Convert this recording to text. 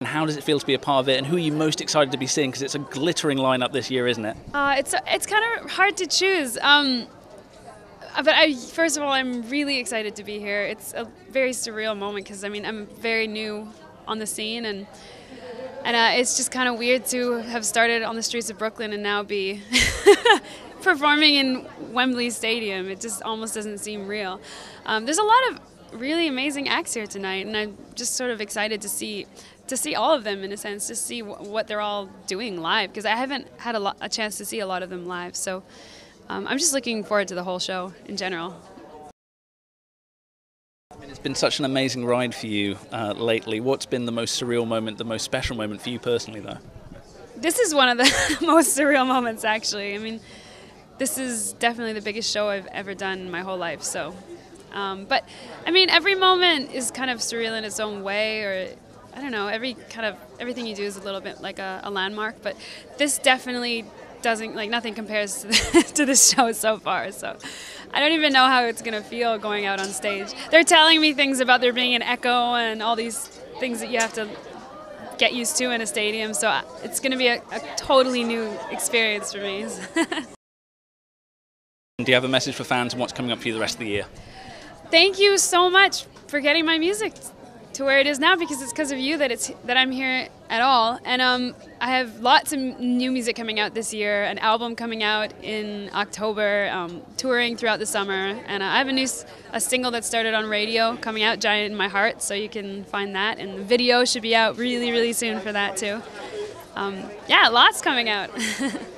and how does it feel to be a part of it, and who are you most excited to be seeing? Because it's a glittering lineup this year, isn't it? It's kind of hard to choose. First of all, I'm really excited to be here. It's a very surreal moment because I'm very new on the scene, and it's just kind of weird to have started on the streets of Brooklyn and now be performing in Wembley Stadium. It just almost doesn't seem real. There's a lot of really amazing acts here tonight, and I'm just sort of excited to see all of them, in a sense, to see what they're all doing live, because I haven't had a chance to see a lot of them live. So I'm just looking forward to the whole show in general. It's been such an amazing ride for you lately. What's been the most surreal moment, the most special moment for you personally, though? This is one of the most surreal moments, actually. This is definitely the biggest show I've ever done in my whole life. So, but every moment is kind of surreal in its own way, or I don't know. Everything you do is a little bit like a landmark. But this definitely doesn't, nothing compares to this show so far. So, I don't even know how it's gonna feel going out on stage. They're telling me things about there being an echo and all these things that you have to get used to in a stadium. So it's gonna be a totally new experience for me. Do you have a message for fans and what's coming up for you the rest of the year? Thank you so much for getting my music to where it is now, because it's because of you that I'm here at all. And I have lots of new music coming out this year, an album coming out in October, touring throughout the summer, and I have a single that started on radio coming out, Giant in My Heart, so you can find that, and the video should be out really, really soon for that too. Yeah, lots coming out.